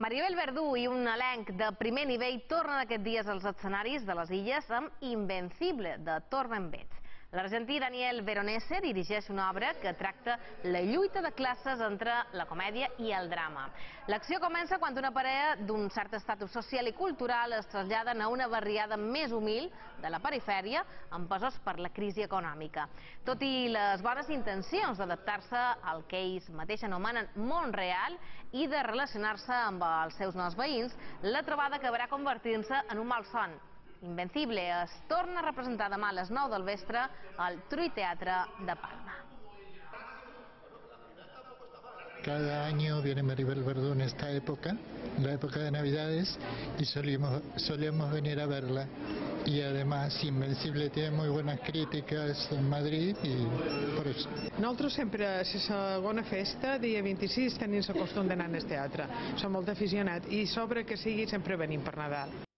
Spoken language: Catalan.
Maribel Verdú i un elenc de primer nivell tornen aquests dies als escenaris de les Illes amb Invencible, de Torben Betz. L'argentí Daniel Veronese dirigeix una obra que tracta la lluita de classes entre la comèdia i el drama. L'acció comença quan una parella d'un cert estatus social i cultural es traslladen a una barriada més humil de la perifèria, empesos per la crisi econòmica. Tot i les bones intencions d'adaptar-se al que ells mateixos anomenen món real i de relacionar-se amb els seus nous veïns, la trobada acabarà convertint-se en un malson. Invencible es torna a representar demà a les 9 del vespre al Trull Teatre de Palma. Cada año viene Maribel Verdú en esta época, la época de Navidades, y solemos venir a verla. Y además Invencible tiene muy buenas críticas en Madrid y por eso. Nosaltres sempre a la segona festa, dia 26, tenim el costum d'anar al teatre. Som molt aficionats i sobre que sigui sempre venim per Nadal.